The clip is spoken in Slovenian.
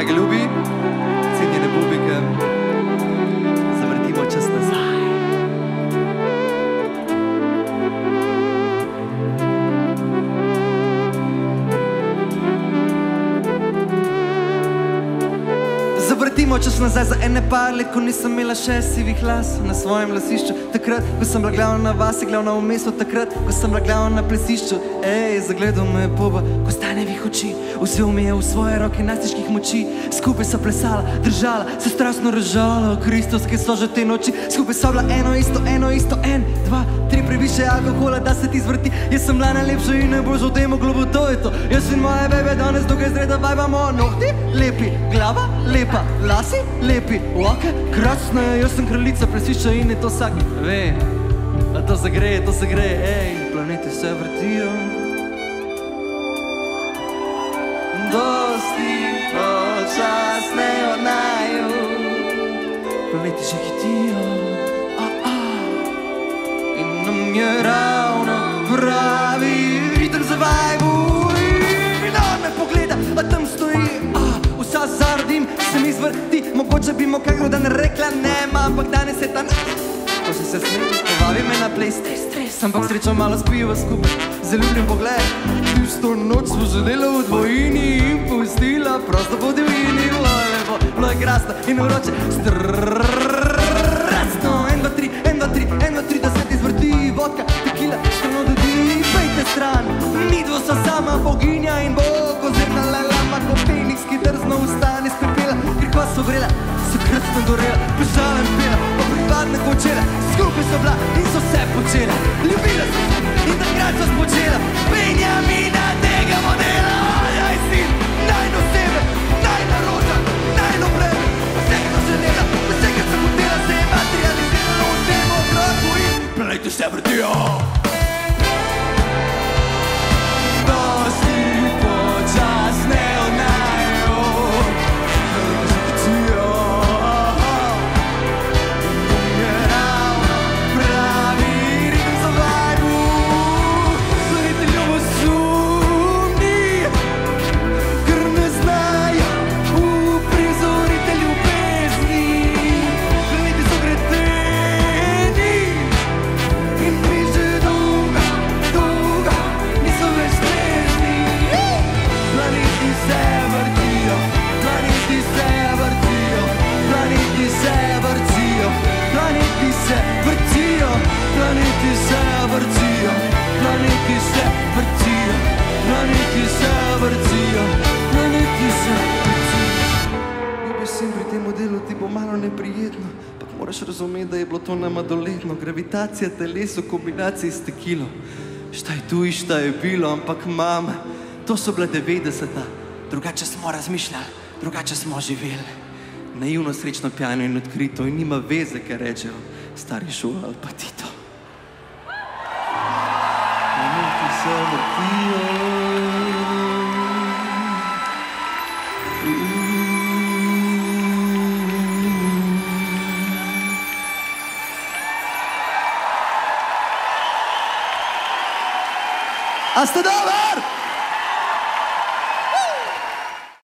Dragi ljubi, cenjene publike, zavrtimo čas nazaj. Zavrtimo čas nazaj za ene par let, ko nisem imela še sivih las na svojem lasišču. Takrat, ko sem bila glavna na vasi, glavna v mestu. Takrat, ko sem bila glavna na plesišču. Zagledal me je poba, ko stanevih oči. Vzel mi je v svoje roke najstniških moči. Skupaj so plesala, držala, se strastno režala. Kristovske so že te noči. Skupaj so bila eno isto, en, dva, tri, previše alkohola, da se ti zvrti. Jaz sem bila najlepša in najboljša v tem klubu, to je to. Jaz in moje bebe danes dokaj zreda vajbamo. Nohti lepi, glava lepa, lasi lepi, oke krasne. Jaz sem kraljica plesišča in je to vsak ve. A to se gre, planeti se vrtijo. Dosti počasnejo naju, planeti že hitijo. In nam je ravno pravi ritem za vajbu. In on me pogleda, a tam stoji, vsa zardim se mi zvrti. Mogoče bi mu kakro dan rekla nema, ampak danes je ta ko si se smeti, povabi me na play stres, ampak srečo malo spiva skupaj. Zaljubljen pogled, tisto noč smo želela v dvojini in pustila prosto po divjini. Bilo je lepo, bilo je krasno in vroče. Strasno, 1, 2, 3, da se ti zvrti. Vodka, tequila, strano dodi, pejte stran. Midvo so sama boginja in Bog, ozirna lama, ko Feniks, ki drzno ustane iz pepela. Ker ko so vrela, so krasno gorela, plesala in pela, pa privadne končela. Skupaj so bila in so se počela, ljubila so se in takrat so spočela. Benjamina tega modela, naj sin, naj nosebe, naj naroda, naj noblebe. Vsega to želela, vsega sem hotela, se je materializiralo v tem otroku in planeti se vrtijo. Dosti počasnejo naju, planeti se vrtijo. Neprijetno, pa moraš razumeti, da je bilo to nama doletno. Gravitacija telesu v kombinaciji s tekilo. Šta je tu in šta je bilo, ampak mama, to so bila 90-ta. Drugače smo razmišljali, drugače smo živeli. Naivno, srečno, pijano in odkrito in nima veze, kaj rečejo stari šol ali pa Tito. Planeti se vrtijo. A ste dober?